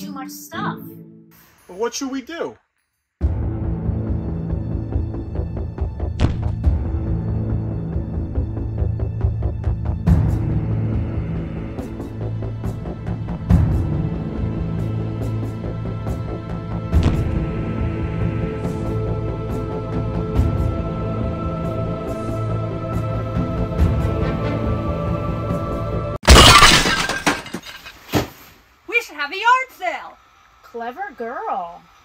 too much stuff. Well, what should we do? We should have a yard sale. Clever girl.